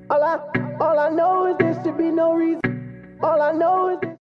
All I know is there should be no reason. All I know is